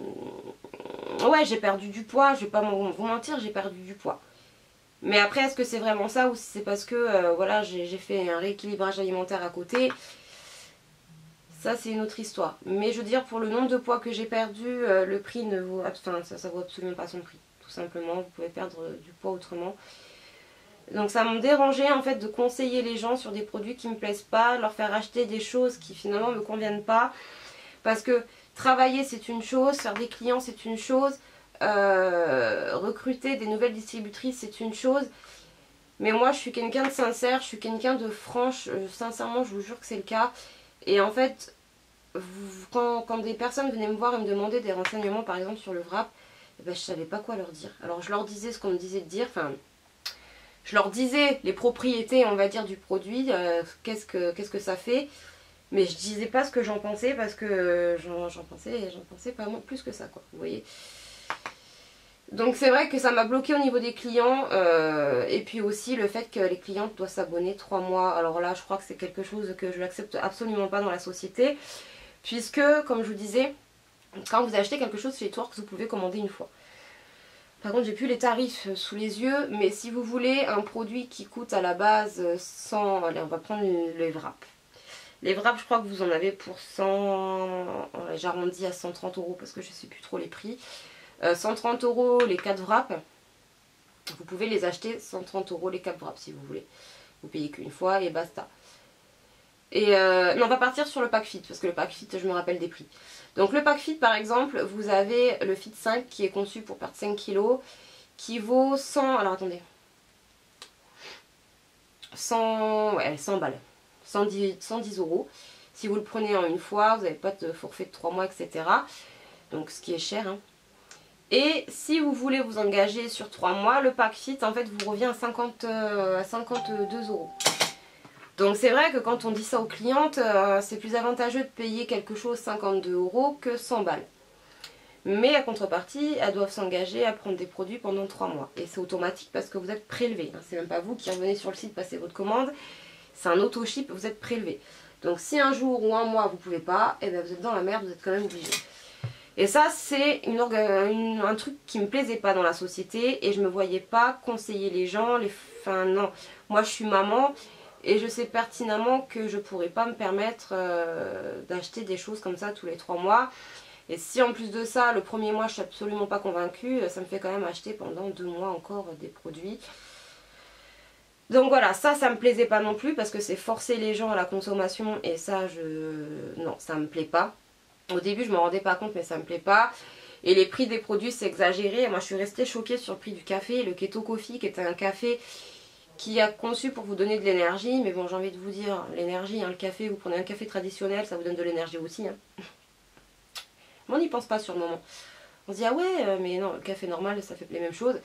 ouais, j'ai perdu du poids. Je vais pas vous mentir, j'ai perdu du poids. Mais après, est-ce que c'est vraiment ça ou si c'est parce que euh, voilà, j'ai fait un rééquilibrage alimentaire à côté? Ça, c'est une autre histoire. Mais je veux dire, pour le nombre de poids que j'ai perdu, euh, le prix ne vaut, enfin, ça, ça vaut absolument pas son prix. Tout simplement, vous pouvez perdre du poids autrement. Donc ça me dérangeait en fait de conseiller les gens sur des produits qui me plaisent pas, leur faire acheter des choses qui finalement me conviennent pas. Parce que travailler c'est une chose, faire des clients c'est une chose, euh, recruter des nouvelles distributrices c'est une chose. Mais moi je suis quelqu'un de sincère, je suis quelqu'un de franche, euh, sincèrement je vous jure que c'est le cas. Et en fait, vous, quand, quand des personnes venaient me voir et me demandaient des renseignements par exemple sur le wrap, eh ben, je savais pas quoi leur dire. Alors je leur disais ce qu'on me disait de dire, enfin... Je leur disais les propriétés, on va dire, du produit, euh, qu'est-ce que qu'est-ce que ça fait. Mais je disais pas ce que j'en pensais parce que j'en pensais, j'en pensais pas plus que ça, quoi. Vous voyez. Donc c'est vrai que ça m'a bloqué au niveau des clients. Euh, et puis aussi le fait que les clientes doivent s'abonner trois mois. Alors là, je crois que c'est quelque chose que je n'accepte absolument pas dans la société. Puisque, comme je vous disais, quand vous achetez quelque chose chez Tworks, vous pouvez commander une fois. Par contre, j'ai plus les tarifs sous les yeux, mais si vous voulez un produit qui coûte à la base cent... Allez, on va prendre les wraps. Les wraps, je crois que vous en avez pour cent... J'arrondis à cent trente euros parce que je ne sais plus trop les prix. Euh, cent trente euros les quatre wraps. Vous pouvez les acheter cent trente euros les quatre wraps si vous voulez. Vous payez qu'une fois et basta. Et euh, non, on va partir sur le pack fit parce que le pack fit, je me rappelle des prix. Donc le pack fit par exemple, vous avez le fit cinq qui est conçu pour perdre cinq kilos, qui vaut cent, alors attendez, cent, ouais, cent balles, cent dix, cent dix euros. Si vous le prenez en une fois, vous n'avez pas de forfait de trois mois, et cetera. Donc ce qui est cher. Hein. Et si vous voulez vous engager sur trois mois, le pack fit en fait vous revient à, cinquante, à cinquante-deux euros. Donc c'est vrai que quand on dit ça aux clientes, euh, c'est plus avantageux de payer quelque chose cinquante-deux euros que cent balles. Mais à contrepartie, elles doivent s'engager à prendre des produits pendant trois mois. Et c'est automatique parce que vous êtes prélevé. Hein. C'est même pas vous qui revenez sur le site passer votre commande. C'est un auto-ship, vous êtes prélevé. Donc si un jour ou un mois vous pouvez pas, eh bien vous êtes dans la merde, vous êtes quand même obligé. Et ça c'est une une, un truc qui me plaisait pas dans la société et je me voyais pas conseiller les gens. Les... Enfin non, moi je suis maman. Et je sais pertinemment que je ne pourrais pas me permettre euh, d'acheter des choses comme ça tous les trois mois. Et si en plus de ça, le premier mois je suis absolument pas convaincue, ça me fait quand même acheter pendant deux mois encore des produits. Donc voilà, ça, ça me plaisait pas non plus parce que c'est forcer les gens à la consommation et ça, je... non, ça me plaît pas. Au début, je me rendais pas compte mais ça me plaît pas. Et les prix des produits, c'est exagéré. Moi, je suis restée choquée sur le prix du café. Le Keto Coffee qui était un café... qui a conçu pour vous donner de l'énergie, mais bon j'ai envie de vous dire, l'énergie, hein, le café, vous prenez un café traditionnel, ça vous donne de l'énergie aussi. Hein. Mais on n'y pense pas sur le moment. On se dit ah ouais, mais non, le café normal, ça fait les mêmes choses.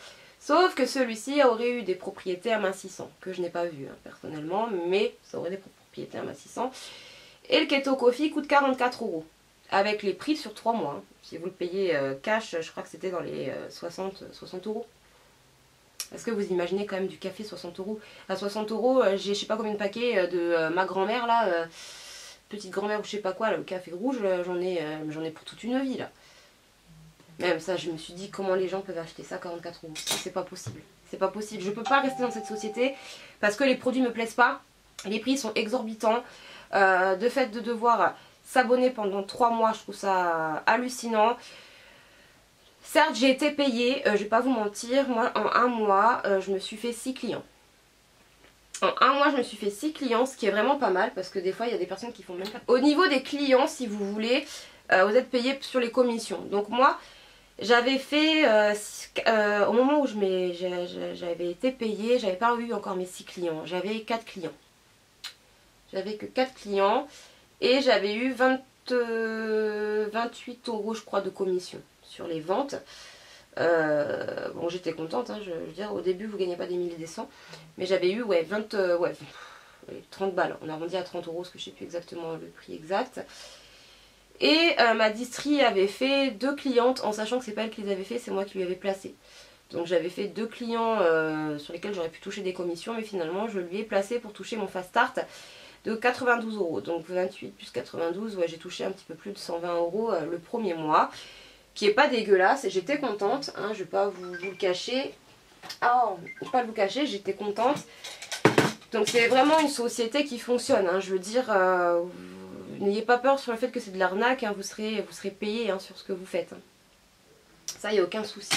Sauf que celui-ci aurait eu des propriétés amincissants, que je n'ai pas vu hein, personnellement, mais ça aurait des propriétés amincissants. Et le Keto Coffee coûte quarante-quatre euros, avec les prix sur trois mois. Hein. Si vous le payez euh, cash, je crois que c'était dans les euh, soixante euros. Est-ce que vous imaginez quand même du café soixante euros? À soixante euros, euh, j'ai je sais pas combien de paquets euh, de euh, ma grand-mère là, euh, petite grand-mère ou je sais pas quoi, là, le café rouge, euh, j'en ai, euh, j'en ai pour toute une vie là. Même ça, je me suis dit comment les gens peuvent acheter ça quarante-quatre euros. C'est pas possible. C'est pas possible. Je peux pas rester dans cette société parce que les produits me plaisent pas. Les prix sont exorbitants. Euh, de fait de devoir s'abonner pendant trois mois, je trouve ça hallucinant. Certes, j'ai été payée, euh, je vais pas vous mentir, moi en un mois, euh, je me suis fait six clients. En un mois, je me suis fait six clients, ce qui est vraiment pas mal parce que des fois, il y a des personnes qui font même pas. Au niveau des clients, si vous voulez, euh, vous êtes payé sur les commissions. Donc moi, j'avais fait, euh, euh, au moment où j'avais été payée, j'avais pas eu encore mes six clients, j'avais quatre clients. J'avais que quatre clients et j'avais eu vingt, euh, vingt-huit euros je crois de commission sur les ventes. Euh, bon j'étais contente, hein, je, je veux dire au début vous gagnez pas des mille et des cents, mais j'avais eu ouais, vingt, euh, ouais, trente balles, on a arrondi à trente euros parce que je sais plus exactement le prix exact. Et euh, ma distri avait fait deux clientes en sachant que c'est pas elle qui les avait fait, c'est moi qui lui avais placé. Donc j'avais fait deux clients euh, sur lesquels j'aurais pu toucher des commissions, mais finalement je lui ai placé pour toucher mon fast start de quatre-vingt-douze euros. Donc vingt-huit plus quatre-vingt-douze, ouais, j'ai touché un petit peu plus de cent vingt euros euh, le premier mois, qui est pas dégueulasse, et j'étais contente, hein, je vais pas vous, vous le cacher. Ah, je vais pas vous cacher, j'étais contente. Donc c'est vraiment une société qui fonctionne, hein, je veux dire, euh, n'ayez pas peur sur le fait que c'est de l'arnaque, hein, vous serez, vous serez payé hein, sur ce que vous faites. Hein. Ça, il n'y a aucun souci.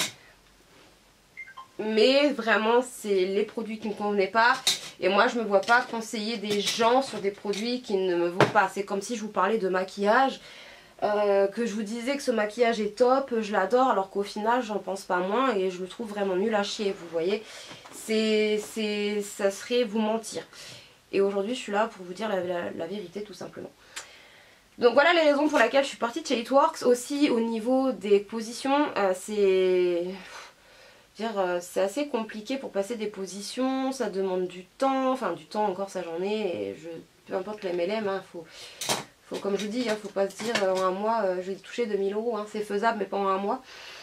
Mais vraiment, c'est les produits qui ne me convenaient pas. Et moi, je ne me vois pas conseiller des gens sur des produits qui ne me vont pas. C'est comme si je vous parlais de maquillage, euh, que je vous disais que ce maquillage est top, je l'adore, alors qu'au final, j'en pense pas moins et je le trouve vraiment nul à chier, vous voyez. C'est, c'est, ça serait vous mentir. Et aujourd'hui, je suis là pour vous dire la, la, la vérité, tout simplement. Donc voilà les raisons pour lesquelles je suis partie de chez It Works. Aussi, au niveau des positions, euh, c'est... c'est assez compliqué pour passer des positions, ça demande du temps, enfin du temps encore ça j'en ai, et je, peu importe les M L M, hein, faut, faut, comme je vous dis, hein, faut pas se dire en un mois euh, je vais toucher deux mille euros, hein, c'est faisable mais pas en un mois.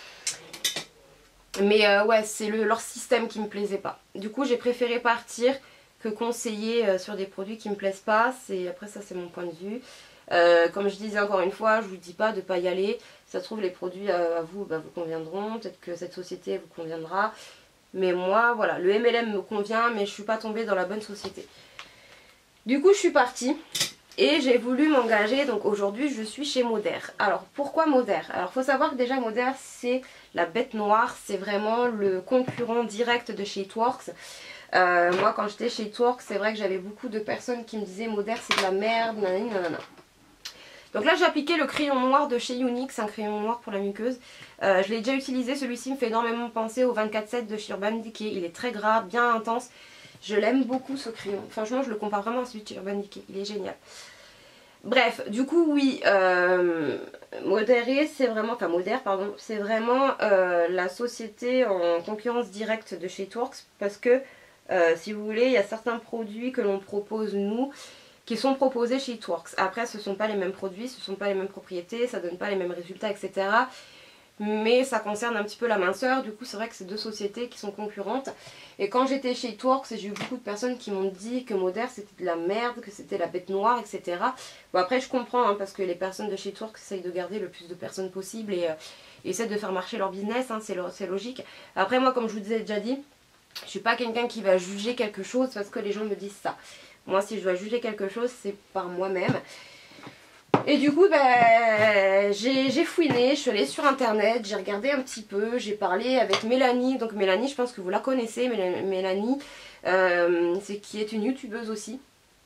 Mais euh, ouais, c'est le, leur système qui me plaisait pas. Du coup j'ai préféré partir que conseiller euh, sur des produits qui me plaisent pas, après ça c'est mon point de vue. Euh, comme je disais encore une fois, je vous dis pas de pas y aller. Ça se trouve les produits à, à vous bah, vous conviendront, peut-être que cette société vous conviendra. Mais moi voilà, le M L M me convient mais je suis pas tombée dans la bonne société. Du coup je suis partie et j'ai voulu m'engager. Donc aujourd'hui je suis chez Moder. Alors pourquoi Moder? Alors faut savoir que déjà Moder c'est la bête noire, c'est vraiment le concurrent direct de chez It Works. Euh, moi quand j'étais chez It Works, c'est vrai que j'avais beaucoup de personnes qui me disaient Moder c'est de la merde, nanani nanana. Donc là j'ai appliqué le crayon noir de chez Younix, un crayon noir pour la muqueuse. Euh, je l'ai déjà utilisé, celui-ci me fait énormément penser au vingt-quatre sept de chez Urban Decay. Il est très gras, bien intense. Je l'aime beaucoup ce crayon. Franchement je le compare vraiment à celui de chez Urban Decay, il est génial. Bref, du coup oui, euh, Modéré c'est vraiment, enfin Moder pardon, c'est vraiment euh, la société en concurrence directe de chez It Works. Parce que euh, si vous voulez, il y a certains produits que l'on propose nous, qui sont proposés chez It Works. Après ce ne sont pas les mêmes produits, ce ne sont pas les mêmes propriétés, ça ne donne pas les mêmes résultats, et cetera. Mais ça concerne un petit peu la minceur, du coup c'est vrai que c'est deux sociétés qui sont concurrentes. Et quand j'étais chez It Works, j'ai eu beaucoup de personnes qui m'ont dit que Moder c'était de la merde, que c'était la bête noire, et cetera. Bon après je comprends, hein, parce que les personnes de chez It Works essayent de garder le plus de personnes possible et euh, essaient de faire marcher leur business, hein, c'est logique. Après moi comme je vous ai déjà dit, je suis pas quelqu'un qui va juger quelque chose parce que les gens me disent ça. Moi si je dois juger quelque chose c'est par moi-même. Et du coup ben, j'ai fouiné, je suis allée sur internet, j'ai regardé un petit peu, j'ai parlé avec Mélanie. Donc Mélanie je pense que vous la connaissez, Mélanie euh, c'est qui est une youtubeuse aussi,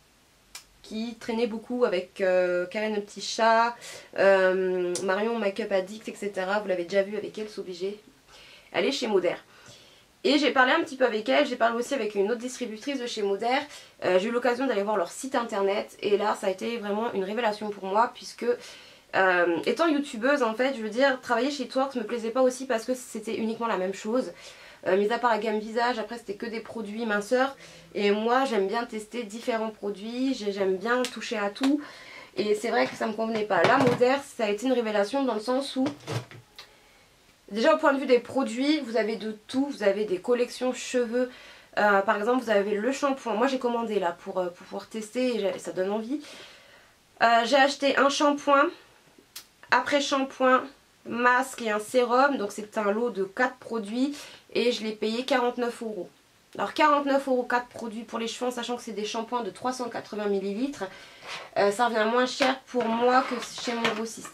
qui traînait beaucoup avec euh, Karen le petit chat, euh, Marion Makeup Addict, et cetera. Vous l'avez déjà vu avec elle, c'est obligé. Elle est chez Moder. Et j'ai parlé un petit peu avec elle, j'ai parlé aussi avec une autre distributrice de chez Moder. Euh, j'ai eu l'occasion d'aller voir leur site internet et là ça a été vraiment une révélation pour moi puisque euh, étant youtubeuse en fait, je veux dire, travailler chez It Works me plaisait pas aussi parce que c'était uniquement la même chose. Euh, mis à part la gamme visage, après c'était que des produits minceurs. Et moi j'aime bien tester différents produits, j'aime bien toucher à tout. Et c'est vrai que ça me convenait pas. Là, Modaire, ça a été une révélation dans le sens où, déjà au point de vue des produits, vous avez de tout. Vous avez des collections cheveux. Euh, par exemple, vous avez le shampoing. Moi j'ai commandé là pour, pour pouvoir tester et ça donne envie. Euh, j'ai acheté un shampoing, après shampoing, masque et un sérum. Donc c'est un lot de quatre produits et je l'ai payé quarante-neuf euros. Alors quarante-neuf euros quatre produits pour les cheveux, en sachant que c'est des shampoings de trois cent quatre-vingts millilitres. Euh, ça revient moins cher pour moi que chez mon grossiste.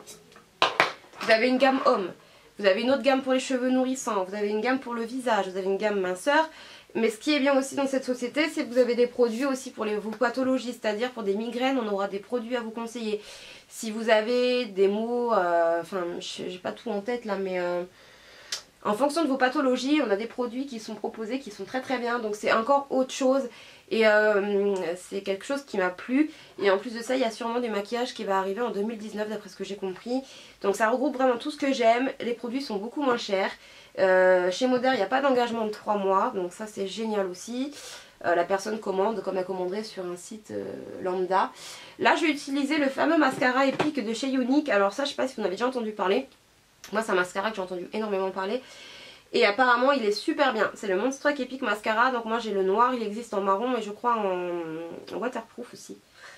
Vous avez une gamme homme, vous avez une autre gamme pour les cheveux nourrissants, vous avez une gamme pour le visage, vous avez une gamme minceur. Mais ce qui est bien aussi dans cette société, c'est que vous avez des produits aussi pour les, vos pathologies, c'est-à-dire pour des migraines, on aura des produits à vous conseiller. Si vous avez des maux, euh, enfin j'ai pas tout en tête là, mais euh, en fonction de vos pathologies, on a des produits qui sont proposés qui sont très très bien, donc c'est encore autre chose. Et euh, c'est quelque chose qui m'a plu. Et en plus de ça, il y a sûrement des maquillages qui vont arriver en deux mille dix-neuf d'après ce que j'ai compris. Donc ça regroupe vraiment tout ce que j'aime. Les produits sont beaucoup moins chers. Euh, chez Modaire, il n'y a pas d'engagement de trois mois. Donc ça c'est génial aussi. Euh, la personne commande comme elle commanderait sur un site euh, lambda. Là je vais utiliser le fameux mascara épique de chez Younique. Alors ça je ne sais pas si vous en avez déjà entendu parler. Moi c'est un mascara que j'ai entendu énormément parler. Et apparemment il est super bien. C'est le Monstruck Epic Mascara. Donc moi j'ai le noir, il existe en marron et je crois en, en waterproof aussi.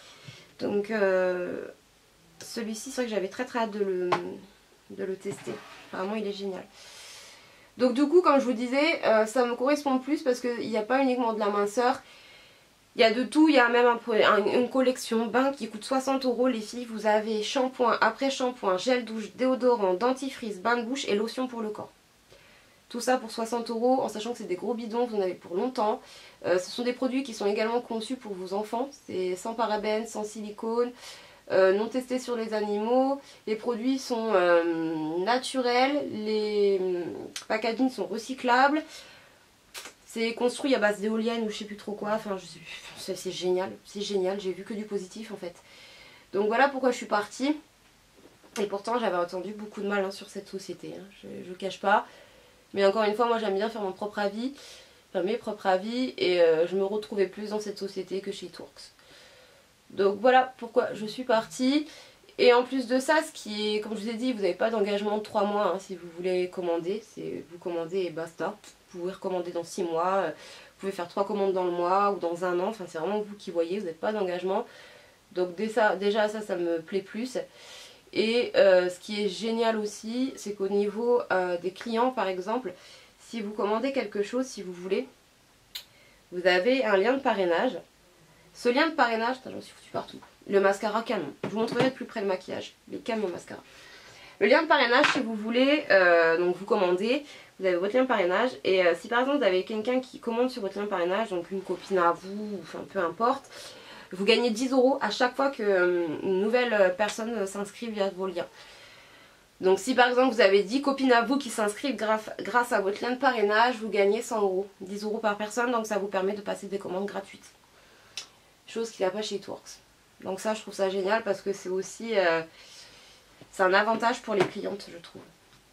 Donc euh, celui-ci c'est vrai que j'avais très très hâte de le, de le tester. Apparemment il est génial. Donc du coup comme je vous disais euh, ça me correspond plus parce qu'il n'y a pas uniquement de la minceur. Il y a de tout, il y a même un, un, une collection bain qui coûte soixante euros les filles. Vous avez shampoing, après shampoing, gel douche, déodorant, dentifrice, bain de bouche et lotion pour le corps. Tout ça pour soixante euros en sachant que c'est des gros bidons, vous en avez pour longtemps. Euh, ce sont des produits qui sont également conçus pour vos enfants. C'est sans parabènes, sans silicone, euh, non testés sur les animaux. Les produits sont euh, naturels, les packaging sont recyclables. C'est construit à base d'éoliennes ou je sais plus trop quoi. Enfin, c'est génial, c'est génial. J'ai vu que du positif en fait. Donc voilà pourquoi je suis partie. Et pourtant j'avais entendu beaucoup de mal hein, sur cette société. Hein. Je ne cache pas. Mais encore une fois, moi j'aime bien faire mon propre avis, enfin mes propres avis, et euh, je me retrouvais plus dans cette société que chez Itworks. Donc voilà pourquoi je suis partie. Et en plus de ça, ce qui est, comme je vous ai dit, vous n'avez pas d'engagement de trois mois hein, si vous voulez commander. C'est vous commandez et basta. Vous pouvez recommander dans six mois, vous pouvez faire trois commandes dans le mois ou dans un an, enfin c'est vraiment vous qui voyez, vous n'avez pas d'engagement. Donc déjà, déjà ça, ça me plaît plus. Et euh, ce qui est génial aussi, c'est qu'au niveau euh, des clients par exemple, si vous commandez quelque chose, si vous voulez, vous avez un lien de parrainage. Ce lien de parrainage, je me suis foutu partout, le mascara canon. Je vous montrerai de plus près le maquillage, les canons mascara. Le lien de parrainage, si vous voulez, euh, donc vous commandez, vous avez votre lien de parrainage. Et euh, si par exemple vous avez quelqu'un qui commande sur votre lien de parrainage, donc une copine à vous, enfin peu importe, vous gagnez dix euros à chaque fois qu'une nouvelle personne s'inscrit via vos liens. Donc si par exemple vous avez dix copines à vous qui s'inscrivent grâce, grâce à votre lien de parrainage, vous gagnez cent euros. dix euros par personne, donc ça vous permet de passer des commandes gratuites. Chose qu'il n'y a pas chez Itworks. Donc ça je trouve ça génial parce que c'est aussi euh, c'est un avantage pour les clientes je trouve.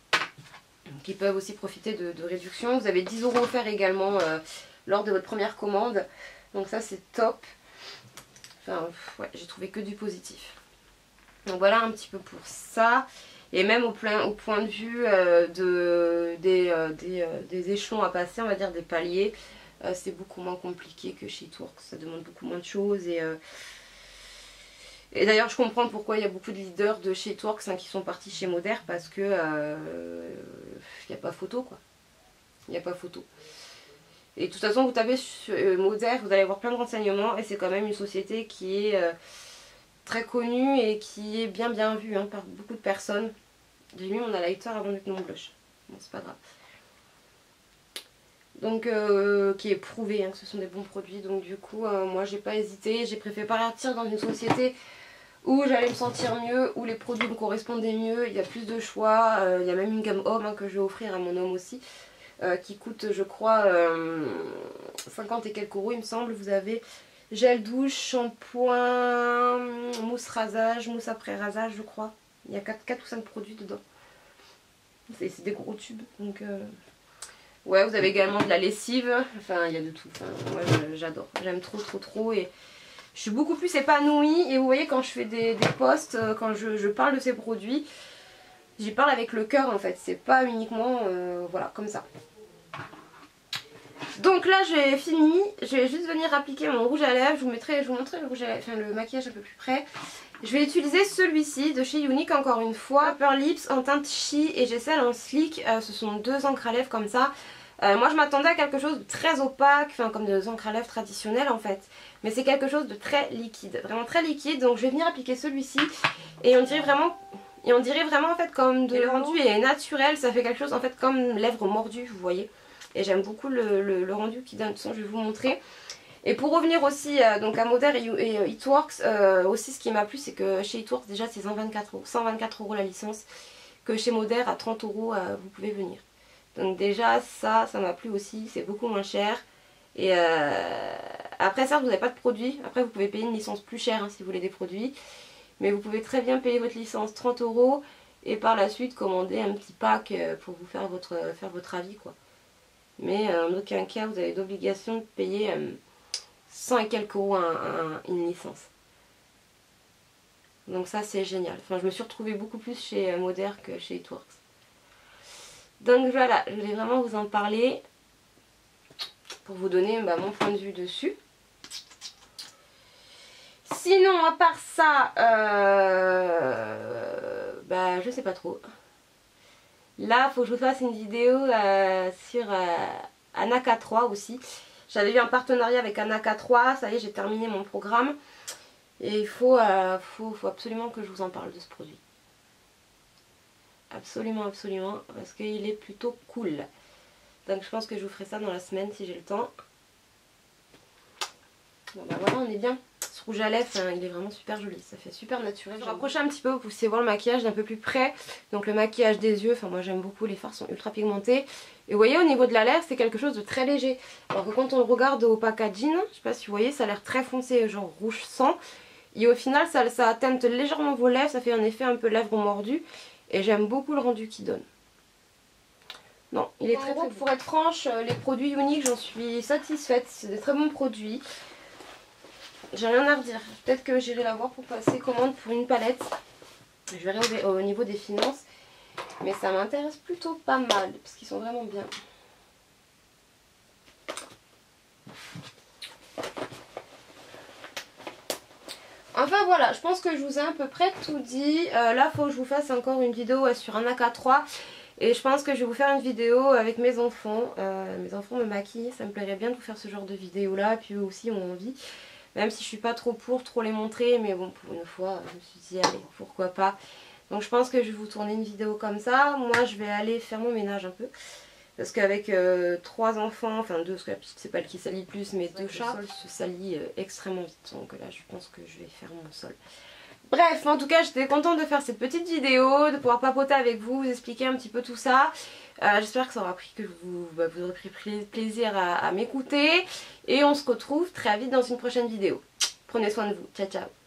Qui peuvent aussi profiter de, de réductions. Vous avez dix euros offerts également euh, lors de votre première commande. Donc ça c'est top. Enfin, ouais, j'ai trouvé que du positif. Donc voilà un petit peu pour ça. Et même au, plein, au point de vue euh, de, des, euh, des, euh, des échelons à passer, on va dire des paliers, euh, c'est beaucoup moins compliqué que chez Itworks. Ça demande beaucoup moins de choses. Et, euh, et d'ailleurs je comprends pourquoi il y a beaucoup de leaders de chez Itworks hein, qui sont partis chez Modaire. Parce que il euh, n'y a pas photo quoi. Il n'y a pas photo. Et de toute façon vous tapez sur euh, Modaire, vous allez avoir plein de renseignements et c'est quand même une société qui est euh, très connue et qui est bien bien vue hein, par beaucoup de personnes. J'ai mis mon highlighter avant de mettre mon blush. Bon c'est pas grave. Donc euh, qui est prouvé hein, que ce sont des bons produits. Donc du coup euh, moi j'ai pas hésité. J'ai préféré partir dans une société où j'allais me sentir mieux, où les produits me correspondaient mieux. Il y a plus de choix. Euh, il y a même une gamme homme hein, que je vais offrir à mon homme aussi. Euh, qui coûte je crois euh, cinquante et quelques euros il me semble. Vous avez gel douche, shampoing, mousse rasage, mousse après rasage je crois. Il y a quatre ou cinq produits dedans. C'est des gros tubes donc euh, Ouais, vous avez également de la lessive, enfin il y a de tout, enfin, moi j'adore, j'aime trop trop trop et je suis beaucoup plus épanouie. Et vous voyez quand je fais des, des posts, quand je, je parle de ces produits, j'y parle avec le cœur en fait, c'est pas uniquement euh, voilà comme ça. Donc là j'ai fini, je vais juste venir appliquer mon rouge à lèvres, je vous mettrai, je vous montrerai le rouge à lèvres, enfin le maquillage un peu plus près. Je vais utiliser celui-ci de chez Younique encore une fois, Upper Lips en teinte Chi et G celle en Sleek, euh, ce sont deux encres à lèvres comme ça. Euh, moi je m'attendais à quelque chose de très opaque, enfin comme des encres à lèvres traditionnelles en fait. Mais c'est quelque chose de très liquide, vraiment très liquide. Donc je vais venir appliquer celui-ci et on dirait vraiment, et on dirait vraiment en fait comme de le rendu est naturel, ça fait quelque chose en fait comme lèvres mordues, vous voyez. Et j'aime beaucoup le, le, le rendu qui donne, de toute façon je vais vous montrer. Et pour revenir aussi euh, donc à Moder et, et euh, It Works, euh, aussi ce qui m'a plu c'est que chez It Works déjà c'est cent vingt-quatre euros, cent vingt-quatre euros la licence, que chez Moder à trente euros euh, vous pouvez venir. Donc déjà ça, ça m'a plu aussi, c'est beaucoup moins cher. Et euh, après ça vous n'avez pas de produit, après vous pouvez payer une licence plus chère hein, si vous voulez des produits. Mais vous pouvez très bien payer votre licence trente euros et par la suite commander un petit pack pour vous faire votre, faire votre avis quoi. Mais euh, en aucun cas vous avez d'obligation de payer euh, cent et quelques euros un, un, une licence. Donc ça c'est génial. Enfin je me suis retrouvée beaucoup plus chez Moder que chez It Works. Donc voilà, je voulais vraiment vous en parler pour vous donner bah, mon point de vue dessus. Sinon à part ça, euh, bah je sais pas trop. Là faut que je vous fasse une vidéo euh, sur euh, Anna K trois aussi. J'avais eu un partenariat avec Anna K trois, ça y est j'ai terminé mon programme. Et il faut, euh, faut, faut absolument que je vous en parle de ce produit. Absolument, absolument, parce qu'il est plutôt cool. Donc je pense que je vous ferai ça dans la semaine si j'ai le temps. Bon bah voilà, on est bien. Ce rouge à lèvres, hein, il est vraiment super joli, ça fait super naturel. Je vais rapprocher un petit peu, vous pouvez voir le maquillage d'un peu plus près. Donc le maquillage des yeux, enfin moi j'aime beaucoup, les fards sont ultra pigmentés. Et vous voyez au niveau de la lèvre, c'est quelque chose de très léger. Alors que quand on le regarde au packaging, je sais pas si vous voyez, ça a l'air très foncé, genre rouge sang. Et au final ça, ça teinte légèrement vos lèvres, ça fait un effet un peu lèvres mordues. Et j'aime beaucoup le rendu qu'il donne. Non, il est très très beau. Pour être franche, les produits Younique, j'en suis satisfaite. C'est des très bons produits. J'ai rien à redire. Peut-être que j'irai la voir pour passer commande pour une palette. Je verrai au, au niveau des finances. Mais ça m'intéresse plutôt pas mal. Parce qu'ils sont vraiment bien. Enfin voilà, je pense que je vous ai à peu près tout dit. Euh, là, il faut que je vous fasse encore une vidéo sur Anna K trois. Et je pense que je vais vous faire une vidéo avec mes enfants. Euh, mes enfants me maquillent. Ça me plairait bien de vous faire ce genre de vidéo là. Puis eux aussi ont envie. Même si je suis pas trop pour trop les montrer. Mais bon, pour une fois, je me suis dit, allez, pourquoi pas. Donc je pense que je vais vous tourner une vidéo comme ça. Moi, je vais aller faire mon ménage un peu. Parce qu'avec euh, trois enfants, enfin deux, parce que la petite c'est pas elle qui salit le plus, mais deux chats, le sol se salit euh, extrêmement vite. Donc là je pense que je vais faire mon sol. Bref, en tout cas j'étais contente de faire cette petite vidéo, de pouvoir papoter avec vous, vous expliquer un petit peu tout ça. Euh, J'espère que ça aura pris, que vous, bah, vous aurez pris plaisir à, à m'écouter. Et on se retrouve très vite dans une prochaine vidéo. Prenez soin de vous, ciao ciao.